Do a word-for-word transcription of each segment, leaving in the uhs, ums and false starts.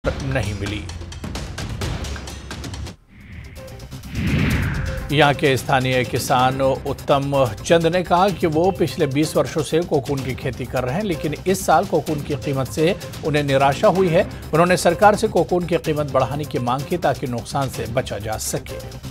नहीं मिली। यहां के स्थानीय किसान उत्तम चंद ने कहा कि वो पिछले बीस वर्षों से कोकून की खेती कर रहे हैं, लेकिन इस साल कोकून की कीमत से उन्हें निराशा हुई है। उन्होंने सरकार से कोकून की कीमत बढ़ाने की मांग की ताकि नुकसान से बचा जा सके।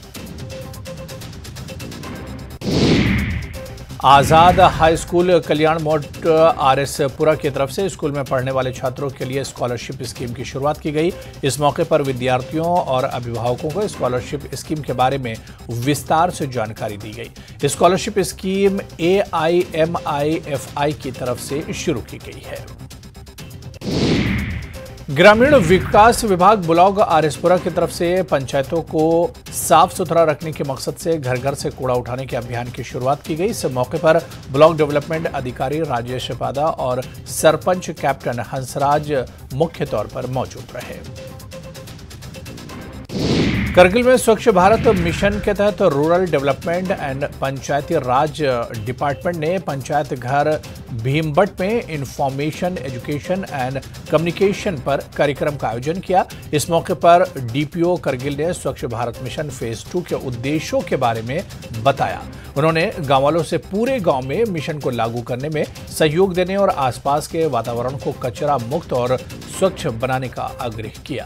आजाद हाई स्कूल कल्याण मोड़ आर एस पुरा की तरफ से स्कूल में पढ़ने वाले छात्रों के लिए स्कॉलरशिप स्कीम की शुरुआत की गई। इस मौके पर विद्यार्थियों और अभिभावकों को स्कॉलरशिप स्कीम के बारे में विस्तार से जानकारी दी गई। Scholarship scheme A I M I F I की तरफ से शुरू की गई है। ग्रामीण विकास विभाग ब्लॉक आर एस पुरा की तरफ से पंचायतों को साफ सुथरा रखने के मकसद से घर घर से कूड़ा उठाने के अभियान की शुरुआत की गई। इस मौके पर ब्लॉक डेवलपमेंट अधिकारी राजेश पादा और सरपंच कैप्टन हंसराज मुख्य तौर पर मौजूद रहे। करगिल में स्वच्छ भारत मिशन के तहत rural development and Panchayati Raj department ने पंचायत घर भीमबट में इंफॉर्मेशन एजुकेशन एंड कम्युनिकेशन पर कार्यक्रम का आयोजन किया। इस मौके पर डी पी ओ करगिल ने स्वच्छ भारत मिशन फेज टू के उद्देश्यों के बारे में बताया। उन्होंने गांव वालों से पूरे गांव में मिशन को लागू करने में सहयोग देने और आसपास के वातावरण को कचरा मुक्त और स्वच्छ बनाने का आग्रह किया।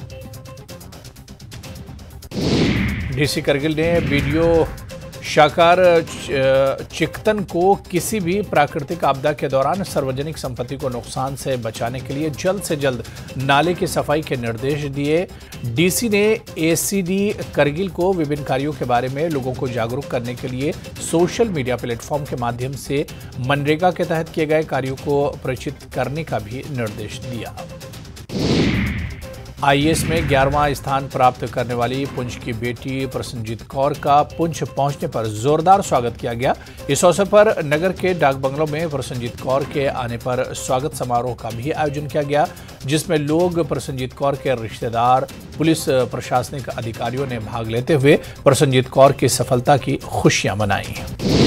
डीसी करगिल ने वीडियो शाकार चिकतन को किसी भी प्राकृतिक आपदा के दौरान सार्वजनिक संपत्ति को नुकसान से बचाने के लिए जल्द से जल्द नाले की सफाई के निर्देश दिए। डीसी ने एसीडी करगिल को विभिन्न कार्यों के बारे में लोगों को जागरूक करने के लिए सोशल मीडिया प्लेटफॉर्म के माध्यम से मनरेगा के तहत किए गए कार्यों को प्रचारित करने का भी निर्देश दिया। आई ए एस में ग्यारहवां स्थान प्राप्त करने वाली पुंछ की बेटी प्रसन्नजीत कौर का पुंछ पहुंचने पर जोरदार स्वागत किया गया। इस अवसर पर नगर के डाक बंगलों में प्रसन्नजीत कौर के आने पर स्वागत समारोह का भी आयोजन किया गया, जिसमें लोग प्रसन्नजीत कौर के रिश्तेदार, पुलिस प्रशासनिक अधिकारियों ने भाग लेते हुए प्रसन्नजीत कौर की सफलता की खुशियां मनाई।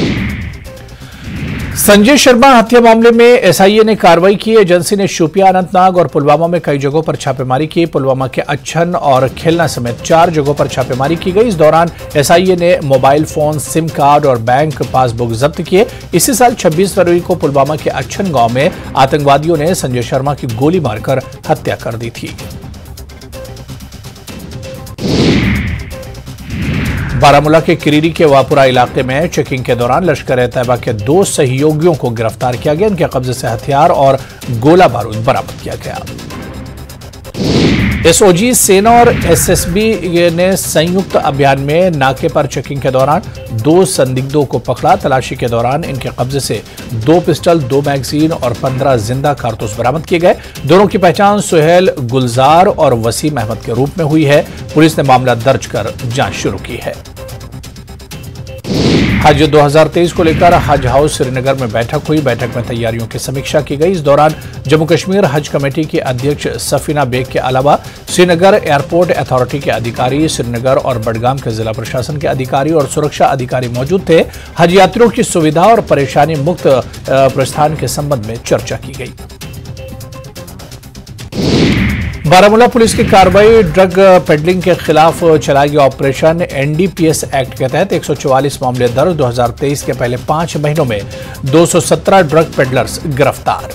संजय शर्मा हत्या मामले में एस आई ए ने कार्रवाई की। एजेंसी ने शोपियां, अनंतनाग और पुलवामा में कई जगहों पर छापेमारी की। पुलवामा के अच्छन और खेलना समेत चार जगहों पर छापेमारी की गई। इस दौरान एस आई ए ने मोबाइल फोन, सिम कार्ड और बैंक पासबुक जब्त किए। इसी साल छब्बीस फरवरी को पुलवामा के अच्छन गांव में आतंकवादियों ने संजय शर्मा की गोली मारकर हत्या कर दी थी। बारामूला के किरीरी के वापुरा इलाके में चेकिंग के दौरान लश्कर-ए-तैयबा के दो सहयोगियों को गिरफ्तार किया गया। इनके कब्जे से हथियार और गोला बारूद बरामद किया गया। एस ओ जी, सेना और एस एस बी ने संयुक्त अभियान में नाके पर चेकिंग के दौरान दो संदिग्धों को पकड़ा। तलाशी के दौरान इनके कब्जे से दो पिस्टल, दो मैगजीन और पंद्रह जिंदा कारतूस बरामद किए गए। दोनों की पहचान सुहेल गुलजार और वसीम अहमद के रूप में हुई है। पुलिस ने मामला दर्ज कर जांच शुरू की है। हज दो हज़ार तेईस को लेकर हज हाउस श्रीनगर में बैठक हुई। बैठक में तैयारियों की समीक्षा की गई। इस दौरान जम्मू कश्मीर हज कमेटी की अध्यक्ष सफीना बेग के अलावा श्रीनगर एयरपोर्ट अथॉरिटी के अधिकारी, श्रीनगर और बडगाम के जिला प्रशासन के अधिकारी और सुरक्षा अधिकारी मौजूद थे। हज यात्रियों की सुविधा और परेशानी मुक्त प्रस्थान के संबंध में चर्चा की गई। बारामूला पुलिस की कार्रवाई ड्रग पेडलिंग के खिलाफ चलाए गए operation N D P S act के तहत एक सौ चौवालीस मामले दर्ज। दो हज़ार तेईस के पहले पांच महीनों में दो सौ सत्रह ड्रग पेडलर्स गिरफ्तार।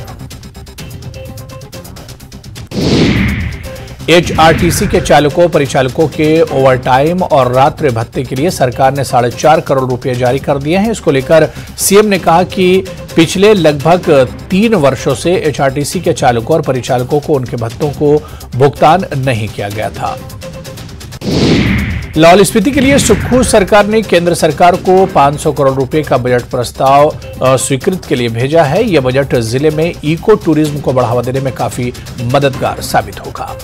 एच आर टी सी के चालकों परिचालकों के ओवरटाइम और रात्रि भत्ते के लिए सरकार ने साढ़े चार करोड़ रुपए जारी कर दिए हैं। इसको लेकर सीएम ने कहा कि पिछले लगभग तीन वर्षों से एच आर टी सी के चालकों और परिचालकों को उनके भत्तों को भुगतान नहीं किया गया था। लाहौल स्पीति के लिए सुक्खू सरकार ने केंद्र सरकार को पाँच सौ करोड़ रुपए का बजट प्रस्ताव स्वीकृत के लिए भेजा है। यह बजट जिले में इको टूरिज्म को बढ़ावा देने में काफी मददगार साबित होगा।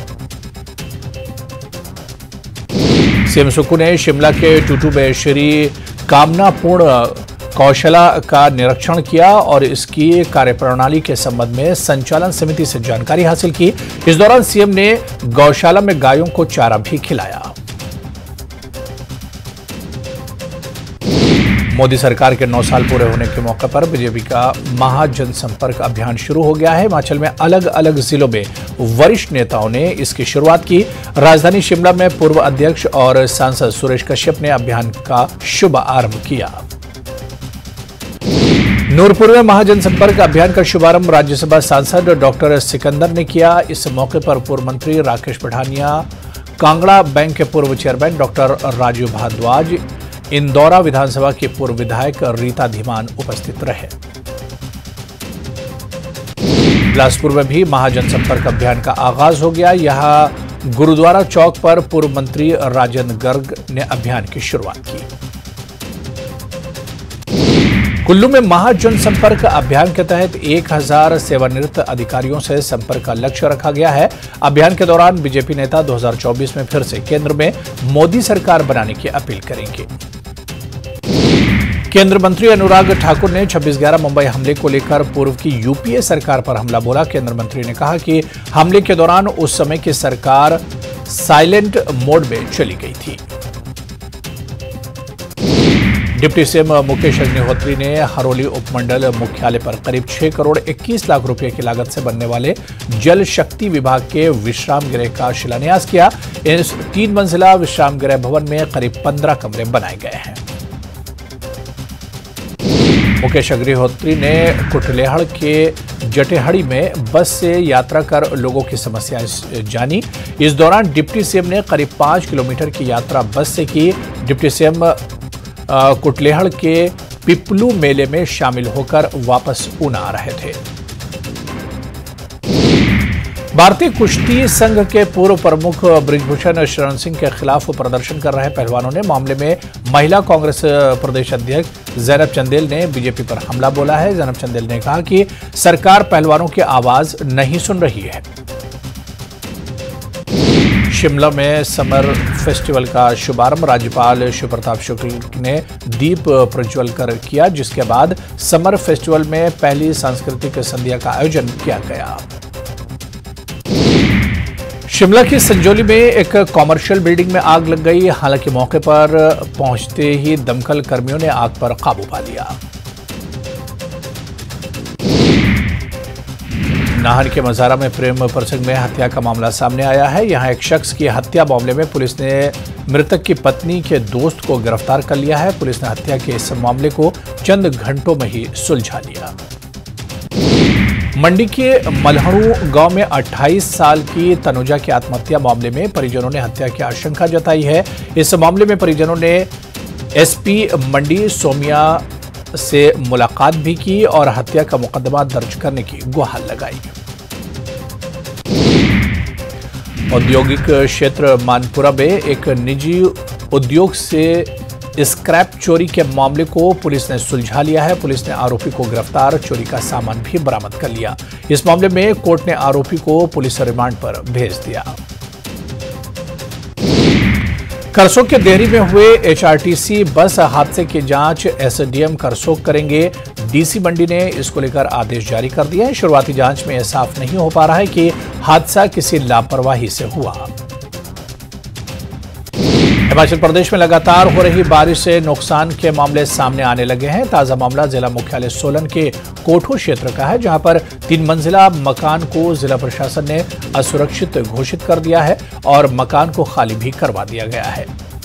सीएम सुक्खू ने शिमला के टूटू में श्री कामनापूर्ण कौशला का निरीक्षण किया और इसकी कार्यप्रणाली के संबंध में संचालन समिति से जानकारी हासिल की। इस दौरान सीएम ने गौशाला में गायों को चारा भी खिलाया। मोदी सरकार के नौ साल पूरे होने के मौके पर बीजेपी का महाजनसंपर्क अभियान शुरू हो गया है। हिमाचल में अलग अलग जिलों में वरिष्ठ नेताओं ने इसकी शुरुआत की। राजधानी शिमला में पूर्व अध्यक्ष और सांसद सुरेश कश्यप ने अभियान का शुभ आरंभ किया। नूरपुर में महाजनसंपर्क अभियान का शुभारंभ राज्यसभा सांसद डॉक्टर सिकंदर ने किया। इस मौके पर पूर्व मंत्री राकेश पठानिया, कांगड़ा बैंक के पूर्व चेयरमैन डॉक्टर राजीव भारद्वाज, इंदौरा विधानसभा की पूर्व विधायक रीता धीमान उपस्थित रहे। बिलासपुर में भी महाजनसंपर्क अभियान का आगाज हो गया। यहां गुरुद्वारा चौक पर पूर्व मंत्री राजेंद्र गर्ग ने अभियान की शुरुआत की। कुल्लू में महाजनसंपर्क अभियान के तहत एक हज़ार सेवानिवृत्त अधिकारियों से संपर्क का लक्ष्य रखा गया है। अभियान के दौरान बीजेपी नेता दो हज़ार चौबीस में फिर से केंद्र में मोदी सरकार बनाने की अपील करेंगे। केंद्रीय मंत्री अनुराग ठाकुर ने छब्बीस ग्यारह मुंबई हमले को लेकर पूर्व की यूपीए सरकार पर हमला बोला। केंद्रीय मंत्री ने कहा कि हमले के दौरान उस समय की सरकार साइलेंट मोड में चली गई थी। डिप्टी सीएम मुकेश अग्निहोत्री ने हरोली उपमंडल मुख्यालय पर करीब छह करोड़ इक्कीस लाख रुपए की लागत से बनने वाले जल शक्ति विभाग के विश्राम गृह का शिलान्यास किया। इस तीन मंजिला विश्राम गृह भवन में करीब पंद्रह कमरे बनाए गए हैं। मुकेश अग्निहोत्री ने कुटलेहड़ के जटेहड़ी में बस से यात्रा कर लोगों की समस्याएं जानी। इस दौरान डिप्टी सीएम ने करीब पांच किलोमीटर की यात्रा बस से की। डिप्टी सीएम कुटलेहड़ के पिपलू मेले में शामिल होकर वापस ऊना आ रहे थे। भारतीय कुश्ती संघ के पूर्व प्रमुख बृजभूषण शरण सिंह के खिलाफ प्रदर्शन कर रहे पहलवानों ने मामले में महिला कांग्रेस प्रदेश अध्यक्ष जैनब चंदेल ने बीजेपी पर हमला बोला है। जैनब चंदेल ने कहा कि सरकार पहलवानों की आवाज नहीं सुन रही है। शिमला में समर फेस्टिवल का शुभारंभ राज्यपाल शिव प्रताप शुक्ल ने दीप प्रज्वल कर किया, जिसके बाद समर फेस्टिवल में पहली सांस्कृतिक संध्या का आयोजन किया गया। शिमला की संजौली में एक कॉमर्शियल बिल्डिंग में आग लग गई। हालांकि मौके पर पहुंचते ही दमकल कर्मियों ने आग पर काबू पा लिया। नाहन के मजारा में प्रेम प्रसंग में हत्या का मामला सामने आया है। यहां एक शख्स की हत्या मामले में पुलिस ने मृतक की पत्नी के दोस्त को गिरफ्तार कर लिया है। पुलिस ने हत्या के इस मामले को चंद घंटों में ही सुलझा लिया। मंडी के मलहड़ू गांव में अट्ठाईस साल की तनुजा की आत्महत्या मामले में परिजनों ने हत्या की आशंका जताई है। इस मामले में परिजनों ने एसपी मंडी सोमिया से मुलाकात भी की और हत्या का मुकदमा दर्ज करने की गुहार लगाई। औद्योगिक क्षेत्र मानपुरा में एक निजी उद्योग से स्क्रैप चोरी के मामले को पुलिस ने सुलझा लिया है। पुलिस ने आरोपी को गिरफ्तार, चोरी का सामान भी बरामद कर लिया। इस मामले में कोर्ट ने आरोपी को पुलिस रिमांड पर भेज दिया। करसोग के देहरी में हुए एचआरटीसी बस हादसे की जांच एसडीएम करसोग करेंगे। डीसी मंडी ने इसको लेकर आदेश जारी कर दिया है। शुरुआती जांच में यह साफ नहीं हो पा रहा है कि हादसा किसी लापरवाही से हुआ। हिमाचल प्रदेश में लगातार हो रही बारिश से नुकसान के मामले सामने आने लगे हैं। ताजा मामला जिला मुख्यालय सोलन के कोठो क्षेत्र का है, जहां पर तीन मंजिला मकान को जिला प्रशासन ने असुरक्षित घोषित कर दिया है और मकान को खाली भी करवा दिया गया है।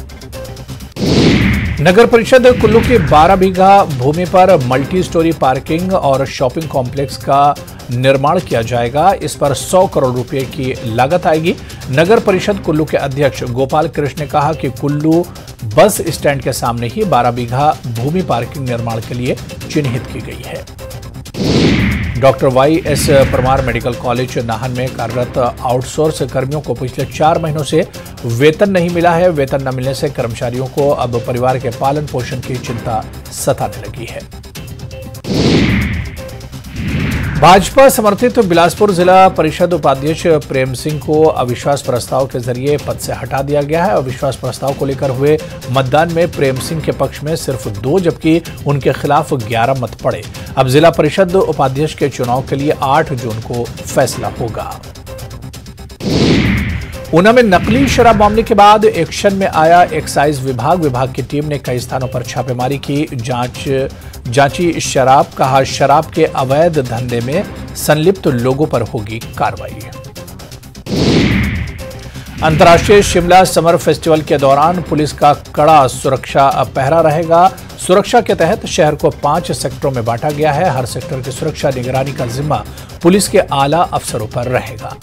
नगर परिषद कुल्लू की बारह बीघा भूमि पर मल्टी स्टोरी पार्किंग और शॉपिंग कॉम्प्लेक्स का निर्माण किया जाएगा। इस पर सौ करोड़ रुपए की लागत आएगी। नगर परिषद कुल्लू के अध्यक्ष गोपाल कृष्ण ने कहा कि कुल्लू बस स्टैंड के सामने ही बारह बीघा भूमि पार्किंग निर्माण के लिए चिन्हित की गई है। Doctor Y S Parmar medical college Nahan में कार्यरत आउटसोर्स कर्मियों को पिछले चार महीनों से वेतन नहीं मिला है। वेतन न मिलने से कर्मचारियों को अब परिवार के पालन पोषण की चिंता सताने लगी है। भाजपा समर्थित बिलासपुर जिला परिषद उपाध्यक्ष प्रेम सिंह को अविश्वास प्रस्ताव के जरिए पद से हटा दिया गया है। अविश्वास प्रस्ताव को लेकर हुए मतदान में प्रेम सिंह के पक्ष में सिर्फ दो जबकि उनके खिलाफ ग्यारह मत पड़े। अब जिला परिषद उपाध्यक्ष के चुनाव के लिए आठ जून को फैसला होगा। ऊना में नकली शराब मामले के बाद एक्शन में आया एक्साइज विभाग विभाग की टीम ने कई स्थानों पर छापेमारी की। जांच जांची शराब, कहा शराब के अवैध धंधे में संलिप्त लोगों पर होगी कार्रवाई। अंतर्राष्ट्रीय शिमला समर फेस्टिवल के दौरान पुलिस का कड़ा सुरक्षा पहरा रहेगा। सुरक्षा के तहत शहर को पांच सेक्टरों में बांटा गया है। हर सेक्टर की सुरक्षा निगरानी का जिम्मा पुलिस के आला अफसरों पर रहेगा।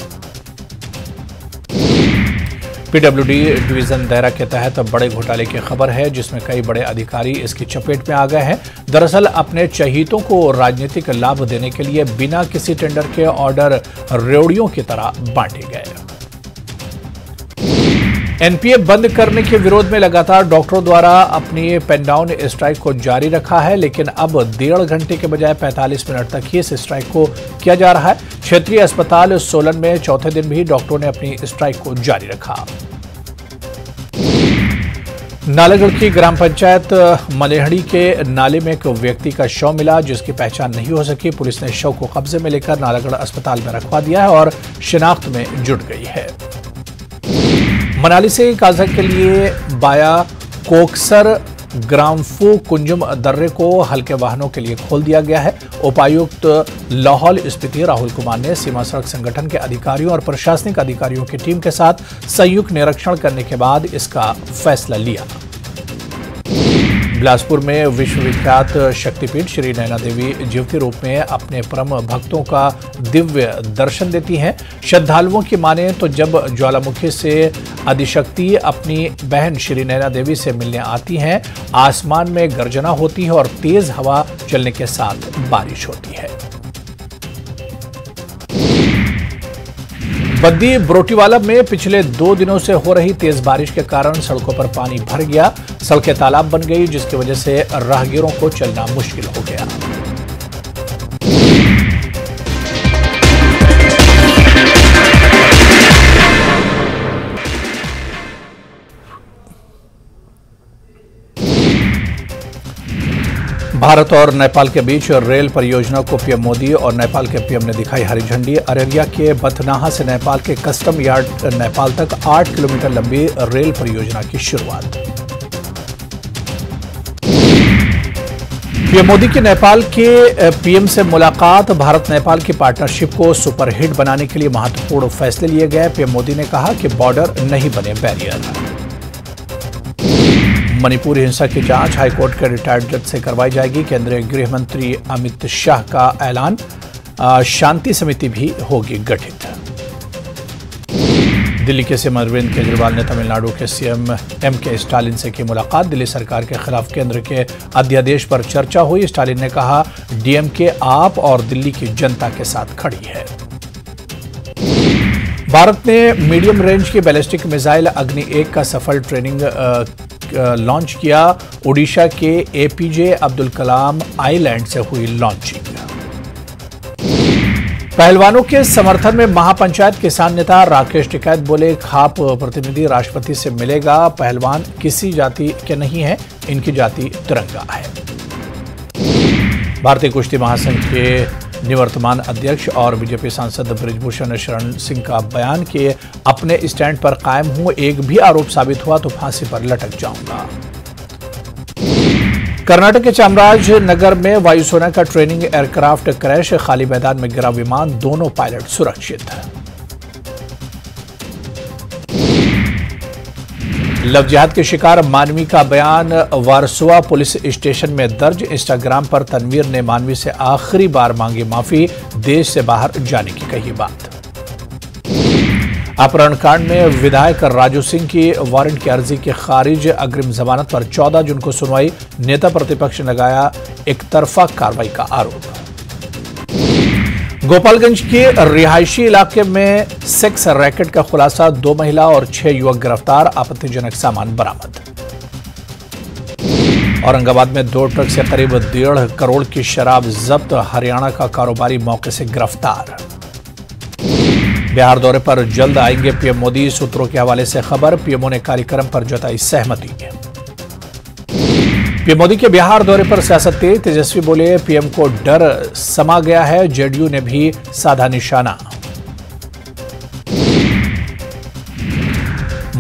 पीडब्ल्यूडी डिवीजन दायरा के तहत बड़े घोटाले की खबर है, जिसमें कई बड़े अधिकारी इसकी चपेट में आ गए हैं। दरअसल अपने चहीतों को राजनीतिक लाभ देने के लिए बिना किसी टेंडर के ऑर्डर रेवड़ियों की तरह बांटे गए। एनपीए बंद करने के विरोध में लगातार डॉक्टरों द्वारा अपनी पेन डाउन स्ट्राइक को जारी रखा है, लेकिन अब डेढ़ घंटे के बजाय पैंतालीस मिनट तक ही इस स्ट्राइक को किया जा रहा है। क्षेत्रीय अस्पताल सोलन में चौथे दिन भी डॉक्टरों ने अपनी स्ट्राइक को जारी रखा। नालागढ़ की ग्राम पंचायत मलेहड़ी के नाले में एक व्यक्ति का शव मिला, जिसकी पहचान नहीं हो सकी। पुलिस ने शव को कब्जे में लेकर नालागढ़ अस्पताल में रखवा दिया है और शिनाख्त में जुट गई है। मनाली से काजा के लिए बाया कोकसर ग्राम्फू कुंजुम दर्रे को हल्के वाहनों के लिए खोल दिया गया है। उपायुक्त लाहौल स्पीति राहुल कुमार ने सीमा सड़क संगठन के अधिकारियों और प्रशासनिक अधिकारियों की टीम के साथ संयुक्त निरीक्षण करने के बाद इसका फैसला लिया। बिलासपुर में विश्वविख्यात शक्तिपीठ श्री नैना देवी जीवती रूप में अपने परम भक्तों का दिव्य दर्शन देती हैं। श्रद्धालुओं की माने तो जब ज्वालामुखी से आदिशक्ति अपनी बहन श्री नैना देवी से मिलने आती हैं, आसमान में गर्जना होती है और तेज हवा चलने के साथ बारिश होती है। बद्दी बरोटीवाला में पिछले दो दिनों से हो रही तेज बारिश के कारण सड़कों पर पानी भर गया। सड़कें तालाब बन गई, जिसकी वजह से राहगीरों को चलना मुश्किल हो गया। भारत और नेपाल के बीच रेल परियोजना को पीएम मोदी और नेपाल के पीएम ने दिखाई हरी झंडी। अररिया के बथनाहा से नेपाल के कस्टम यार्ड नेपाल तक आठ किलोमीटर लंबी रेल परियोजना की शुरुआत। पीएम मोदी की नेपाल के पीएम से मुलाकात। भारत नेपाल की पार्टनरशिप को सुपरहिट बनाने के लिए महत्वपूर्ण फैसले लिए गए। पीएम मोदी ने कहा कि बॉर्डर नहीं बने बैरियर। मणिपुर हिंसा की जांच हाईकोर्ट के रिटायर्ड जज से करवाई जाएगी। केंद्रीय गृह मंत्री अमित शाह का ऐलान। शांति समिति भी होगी गठित। दिल्ली के सीएम अरविंद केजरीवाल ने तमिलनाडु के सीएम एम के स्टालिन से की मुलाकात। दिल्ली सरकार के खिलाफ केंद्र के अध्यादेश पर चर्चा हुई। स्टालिन ने कहा, डीएमके आप और दिल्ली की जनता के साथ खड़ी है। भारत ने मीडियम रेंज की बैलिस्टिक मिसाइल अग्नि एक का सफल ट्रेनिंग लॉन्च किया। ओडिशा के एपीजे अब्दुल कलाम आइलैंड से हुई लॉन्चिंग। पहलवानों के समर्थन में महापंचायत किसान नेता राकेश टिकैत बोले, खाप प्रतिनिधि राष्ट्रपति से मिलेगा। पहलवान किसी जाति के नहीं है, इनकी जाति तिरंगा है। भारतीय कुश्ती महासंघ के निवर्तमान अध्यक्ष और बीजेपी सांसद बृजभूषण शरण सिंह का बयान कि अपने स्टैंड पर कायम हूं, एक भी आरोप साबित हुआ तो फांसी पर लटक जाऊंगा। कर्नाटक के चामराजनगर में वायुसेना का ट्रेनिंग एयरक्राफ्ट क्रैश। खाली मैदान में गिरा विमान, दोनों पायलट सुरक्षित। लव जिहाद के शिकार मानवी का बयान वारसोवा पुलिस स्टेशन में दर्ज। इंस्टाग्राम पर तनवीर ने मानवी से आखिरी बार मांगी माफी, देश से बाहर जाने की कही बात। अपहरण कांड में विधायक राजू सिंह की वारंट की अर्जी की खारिज। अग्रिम जमानत पर चौदह जून को सुनवाई। नेता प्रतिपक्ष ने लगाया एक तरफा कार्रवाई का आरोप। गोपालगंज के रिहायशी इलाके में सेक्स रैकेट का खुलासा। दो महिला और छह युवक गिरफ्तार। आपत्तिजनक सामान बरामद। औरंगाबाद में दो ट्रक से करीब डेढ़ करोड़ की शराब जब्त। हरियाणा का कारोबारी मौके से गिरफ्तार। बिहार दौरे पर जल्द आएंगे पीएम मोदी। सूत्रों के हवाले से खबर। पीएमओ ने कार्यक्रम पर जताई सहमति। पीएम मोदी के बिहार दौरे पर सियासत तेज। तेजस्वी बोले, पीएम को डर समा गया है, जेडीयू ने भी साधा निशाना।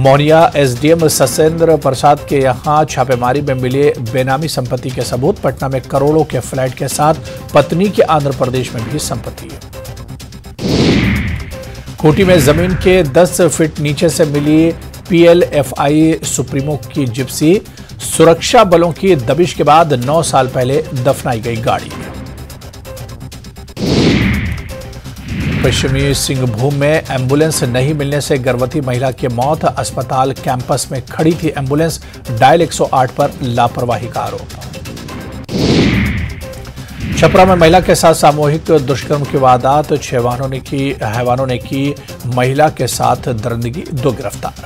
मोहनिया एसडीएम ससेंद्र प्रसाद के यहां छापेमारी में मिले बेनामी संपत्ति के सबूत। पटना में करोड़ों के फ्लैट के साथ पत्नी के आंध्र प्रदेश में भी संपत्ति। खूंटी में जमीन के दस फीट नीचे से मिली पीएलएफआई सुप्रीमो की जिप्सी। सुरक्षा बलों की दबिश के बाद नौ साल पहले दफनाई गई गाड़ी। पश्चिमी सिंहभूम में एम्बुलेंस नहीं मिलने से गर्भवती महिला की मौत। अस्पताल कैंपस में खड़ी थी एम्बुलेंस। डायल एक सौ आठ पर लापरवाही का आरोप। छपरा में महिला के साथ सामूहिक दुष्कर्म की वारदात। छह वाहनों ने की हैवानों ने की महिला के साथ दरिंदगी। दो गिरफ्तार।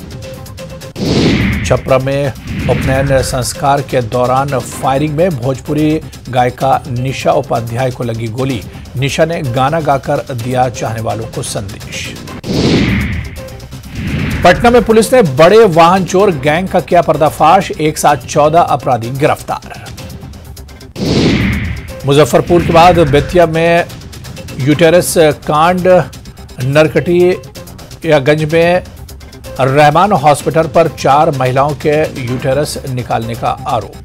छपरा में उपनयन संस्कार के दौरान फायरिंग में भोजपुरी गायिका निशा उपाध्याय को लगी गोली। निशा ने गाना गाकर दिया चाहने वालों को संदेश। पटना में पुलिस ने बड़े वाहन चोर गैंग का किया पर्दाफाश। एक साथ चौदह अपराधी गिरफ्तार। मुजफ्फरपुर के बाद बेतिया में यूटेरस कांड। नरकटियागंज में रहमान हॉस्पिटल पर चार महिलाओं के यूटेरस निकालने का आरोप।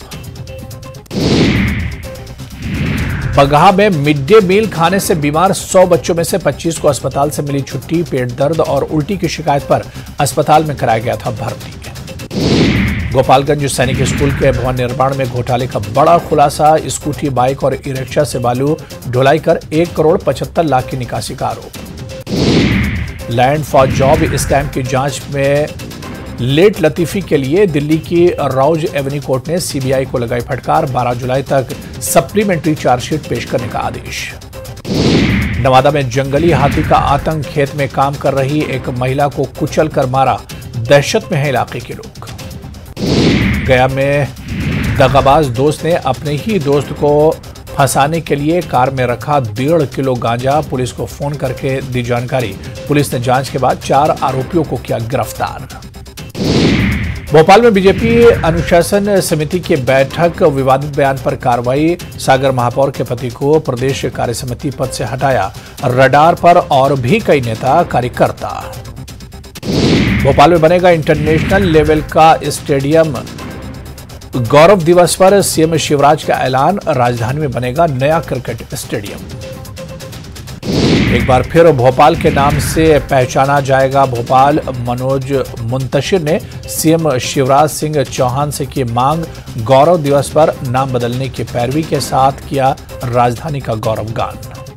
बगहा में मिड डे मील खाने से बीमार सौ बच्चों में से पच्चीस को अस्पताल से मिली छुट्टी। पेट दर्द और उल्टी की शिकायत पर अस्पताल में कराया गया था भर्ती। गोपालगंज सैनिक स्कूल के भवन निर्माण में घोटाले का बड़ा खुलासा। स्कूटी, बाइक और ई रिक्शा से बालू ढुलाई कर एक करोड़ पचहत्तर लाख की निकासी का आरोप। लैंड फॉर जॉब स्कैम की जांच में लेट लतीफी के लिए दिल्ली की राउज एवेन्यू कोर्ट ने सीबीआई को लगाई फटकार। बारह जुलाई तक सप्लीमेंट्री चार्जशीट पेश करने का आदेश। नवादा में जंगली हाथी का आतंक। खेत में काम कर रही एक महिला को कुचल कर मारा। दहशत में है इलाके के लोग। गया में दगाबाज दोस्त ने अपने ही दोस्त को फंसाने के लिए कार में रखा डेढ़ किलो गांजा। पुलिस को फोन करके दी जानकारी। पुलिस ने जांच के बाद चार आरोपियों को किया गिरफ्तार। भोपाल में बीजेपी अनुशासन समिति की बैठक। विवादित बयान पर कार्रवाई। सागर महापौर के पति को प्रदेश कार्यसमिति पद से हटाया। रडार पर और भी कई नेता कार्यकर्ता। भोपाल में बनेगा इंटरनेशनल लेवल का स्टेडियम। गौरव दिवस पर सीएम शिवराज का ऐलान। राजधानी में बनेगा नया क्रिकेट स्टेडियम। एक बार फिर भोपाल के नाम से पहचाना जाएगा भोपाल। मनोज मुंतशिर ने सीएम शिवराज सिंह चौहान से की मांग। गौरव दिवस पर नाम बदलने की पैरवी के साथ किया राजधानी का गौरव गान।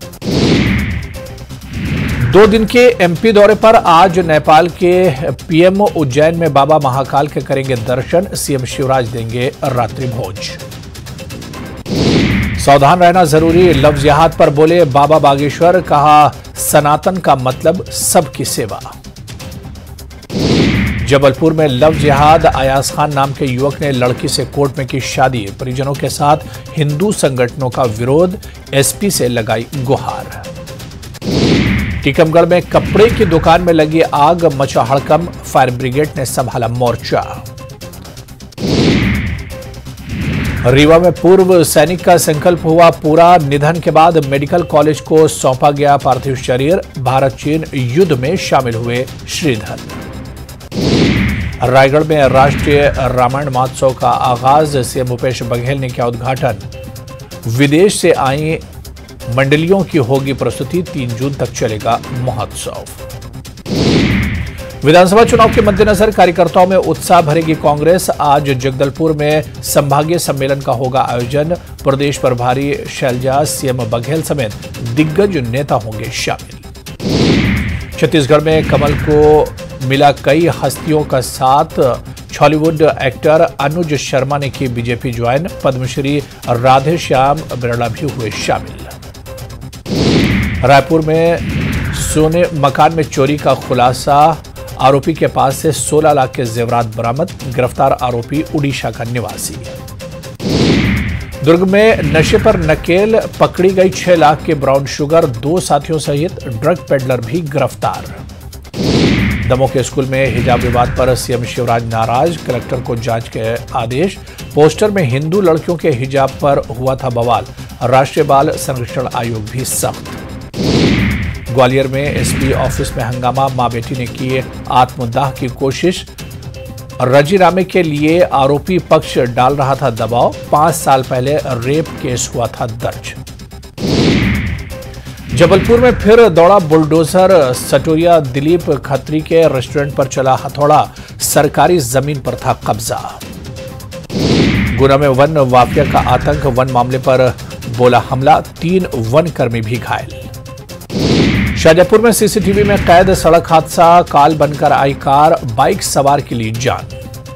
दो दिन के एमपी दौरे पर आज नेपाल के पीएम उज्जैन में बाबा महाकाल के करेंगे दर्शन। सीएम शिवराज देंगे रात्रि भोज। सावधान रहना जरूरी। लव जिहाद पर बोले बाबा बागेश्वर। कहा सनातन का मतलब सबकी सेवा। जबलपुर में लव जिहाद। अयाज खान नाम के युवक ने लड़की से कोर्ट में की शादी। परिजनों के साथ हिंदू संगठनों का विरोध। एसपी से लगाई गुहार। टीकमगढ़ में कपड़े की दुकान में लगी आग। मचा हड़कंप। फायर ब्रिगेड ने संभाला मोर्चा। रीवा में पूर्व सैनिक का संकल्प हुआ पूरा। निधन के बाद मेडिकल कॉलेज को सौंपा गया पार्थिव शरीर। भारत चीन युद्ध में शामिल हुए श्रीधर। रायगढ़ में राष्ट्रीय रामायण महोत्सव का आगाज। सीएम भूपेश बघेल ने किया उद्घाटन। विदेश से आई मंडलियों की होगी प्रस्तुति। तीन जून तक चलेगा महोत्सव। विधानसभा चुनाव के मद्देनजर कार्यकर्ताओं में उत्साह भरेगी कांग्रेस। आज जगदलपुर में संभागीय सम्मेलन का होगा आयोजन। प्रदेश प्रभारी शैलजा, सीएम बघेल समेत दिग्गज नेता होंगे शामिल। छत्तीसगढ़ में कमल को मिला कई हस्तियों का साथ। हॉलीवुड एक्टर अनुज शर्मा ने की बीजेपी ज्वाइन। पद्मश्री राधे श्याम बिरला भी हुए शामिल। रायपुर में सोने मकान में चोरी का खुलासा। आरोपी के पास से सोलह लाख के जेवरात बरामद। गिरफ्तार आरोपी उड़ीसा का निवासी। दुर्ग में नशे पर नकेल। पकड़ी गई छह लाख के ब्राउन शुगर। दो साथियों सहित ड्रग पेडलर भी गिरफ्तार। दमोह के स्कूल में हिजाब विवाद पर सीएम शिवराज नाराज। कलेक्टर को जांच के आदेश। पोस्टर में हिंदू लड़कियों के हिजाब पर हुआ था बवाल। राष्ट्रीय बाल संरक्षण आयोग भी सख्त। ग्वालियर में एसपी ऑफिस में हंगामा, मां बेटी ने की आत्मदाह की कोशिश। राजीनामे के लिए आरोपी पक्ष डाल रहा था दबाव। पांच साल पहले रेप केस हुआ था दर्ज। जबलपुर में फिर दौड़ा बुलडोजर। सटोरिया दिलीप खत्री के रेस्टोरेंट पर चला हथौड़ा। सरकारी जमीन पर था कब्जा। गुना में वन माफिया का आतंक। वन मामले पर बोला हमला। तीन वन कर्मी भी घायल। शाहजहांपुर में सीसीटीवी में कैद सड़क हादसा। काल बनकर आई कार, बाइक सवार की ली जान।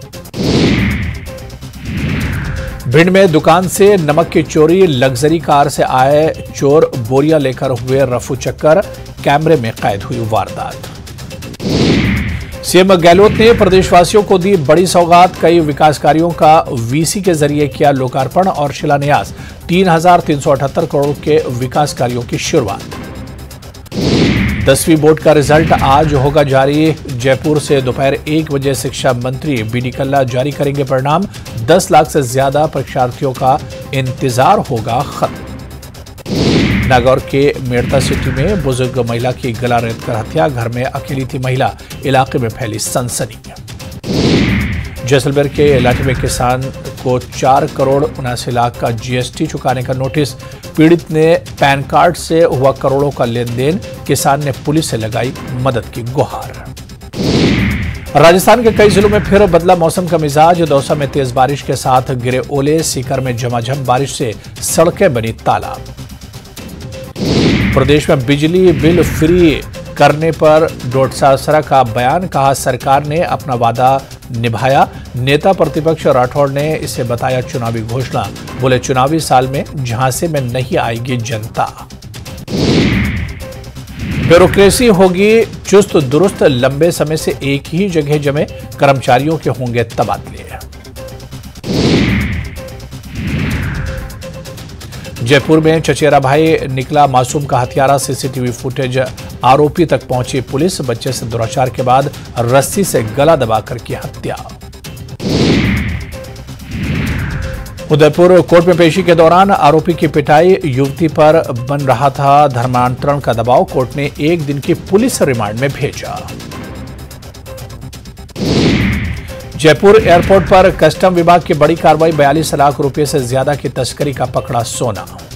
भिंड में दुकान से नमक की चोरी। लग्जरी कार से आए चोर बोरियां लेकर हुए रफू चक्कर। कैमरे में कैद हुई वारदात। सीएम गहलोत ने प्रदेशवासियों को दी बड़ी सौगात। कई विकास कार्यों का वीसी के जरिए किया लोकार्पण और शिलान्यास। तीन हजार तीन सौ अठहत्तर करोड़ के विकास कार्यों की शुरुआत। दसवीं बोर्ड का रिजल्ट आज होगा जारी। जयपुर से दोपहर एक बजे शिक्षा मंत्री बीडी कल्ला जारी करेंगे परिणाम। दस लाख से ज्यादा परीक्षार्थियों का इंतजार होगा खत्म। नागौर के मेड़ता सिटी में बुजुर्ग महिला की गला रेत कर हत्या। घर में अकेली थी महिला। इलाके में फैली सनसनी। जैसलमेर के लाठी में किसान को चार करोड़ उनासी लाख का जीएसटी चुकाने का नोटिस। पीड़ित ने पैन कार्ड से हुआ करोड़ों का लेन देन। किसान ने पुलिस से लगाई मदद की गुहार। राजस्थान के कई जिलों में फिर बदला मौसम का मिजाज। दौसा में तेज बारिश के साथ गिरे ओले। सीकर में झमाझम बारिश से सड़कें बनी तालाब। प्रदेश में बिजली बिल फ्री करने पर डोटासरा का बयान। कहा सरकार ने अपना वादा निभाया। नेता प्रतिपक्ष राठौड़ ने इसे बताया चुनावी घोषणा। बोले चुनावी साल में झांसे में नहीं आएगी जनता। ब्यूरोक्रेसी होगी चुस्त दुरुस्त। लंबे समय से एक ही जगह जमे कर्मचारियों के होंगे तबादले। जयपुर में चचेरा भाई निकला मासूम का हत्यारा। सीसीटीवी फुटेज आरोपी तक पहुंची पुलिस। बच्चे से दुराचार के बाद रस्सी से गला दबाकर की हत्या। उदयपुर कोर्ट में पेशी के दौरान आरोपी की पिटाई। युवती पर बन रहा था धर्मांतरण का दबाव। कोर्ट ने एक दिन की पुलिस रिमांड में भेजा। जयपुर एयरपोर्ट पर कस्टम विभाग की बड़ी कार्रवाई। बयालीस लाख रुपए से ज्यादा की तस्करी का पकड़ा सोना।